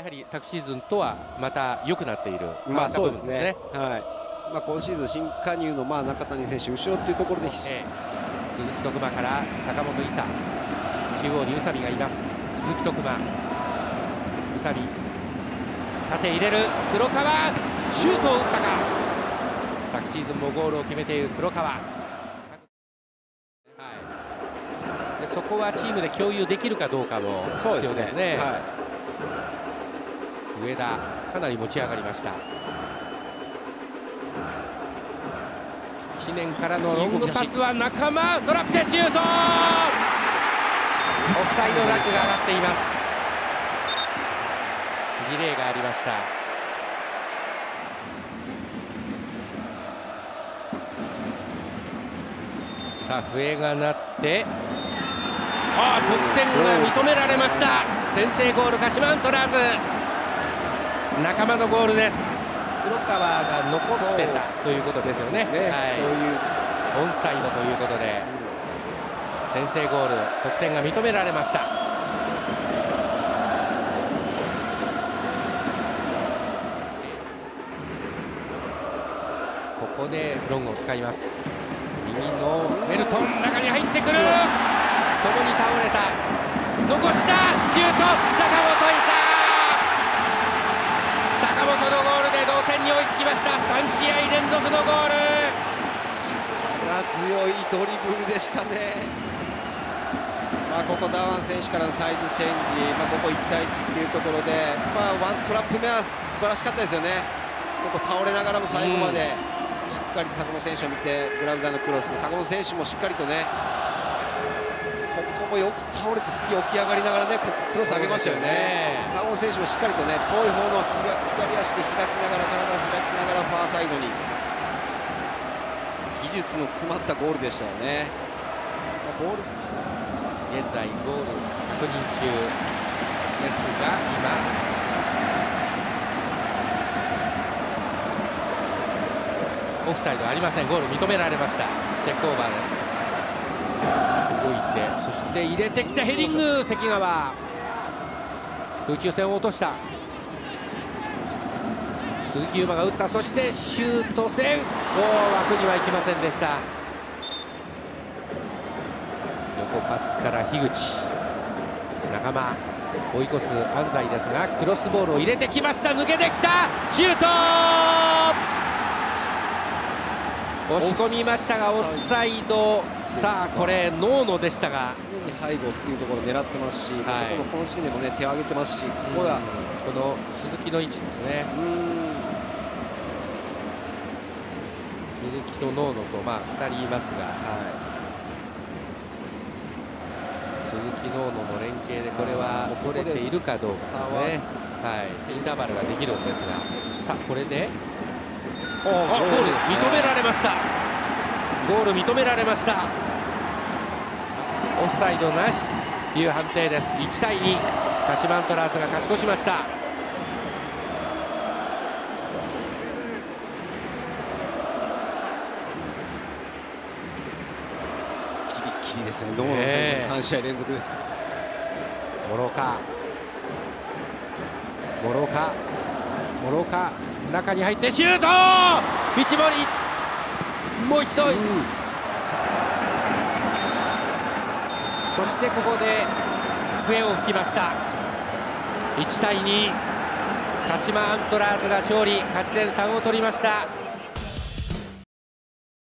はり昨シーズンとはまた良くなっている、 そうですね。はい。今シーズン新加入の中谷選手後ろっていうところで、 鈴木徳馬から坂本勇人、中央に宇佐美がいます。鈴木徳馬、宇佐美、縦入れる黒川、シュートを打ったか。昨シーズンもゴールを決めている黒川、でそこはチームで共有できるかどうかも必要ですね。上田かなり持ち上がりました。1年からのロングパスは仲間、トラップでシュート、オフサイドフラッグが上がっています。ディレイがありました。さあ笛が鳴って、得点が認められました。先制ゴール鹿島アントラーズ、仲間のゴールです。黒川が残ってたということですよね。そういうオンサイドということで先制ゴール、得点が認められました。ここでロングを使います。右のメルトン、中に入ってくる、共に倒れた、残したシュート、坂本のゴールで同点に追いつきました。3試合連続のゴール、 力強いドリブルでしたね。ここダワン選手からのサイズチェンジ、ここ1対1っていうところで、ワントラップ目は素晴らしかったですよね。ここ倒れながらも最後までしっかりと坂本選手を見て、グラウンダーのクロス、坂本選手もしっかりとね、ここもよく倒れて次起き上がりながらね、クロス上げましたよね。坂本選手もしっかりとね、遠い方の左足で開きながら、体を開きながらファーサイドに、技術の詰まったゴールでしたよね。 現在ゴール確認中ですが、今オフサイドありません。ゴール認められました。チェックオーバーです。動いて、そして入れてきてヘディング、関川、空中戦を落とした。鈴木優馬が打った、そしてシュートセーフ、枠には行きませんでした。横パスから樋口、仲間追い越す安西ですが、クロスボールを入れてきました。抜けてきた、シュート、押し込みましたがオフサイド。さあこれノーノでしたが、 背後っていうところを狙ってますし、この時点でもね手を挙げてますし、ここはこの鈴木の位置ですね。鈴木とノーノと2人いますが、鈴木ノーノの連携でこれは取れているかどうかね。インターバルができるんですが、さあこれでゴール認められました。ゴール認められました。オフサイドなしという判定です。1対2、鹿島アントラーズが勝ち越しました。 キリッキリですね。どうも3試合連続ですか。 諸岡、中に入ってシュート、道森、もう一度、そしてここで笛を吹きました。1対2、鹿島アントラーズが勝利、勝ち点3を取りました。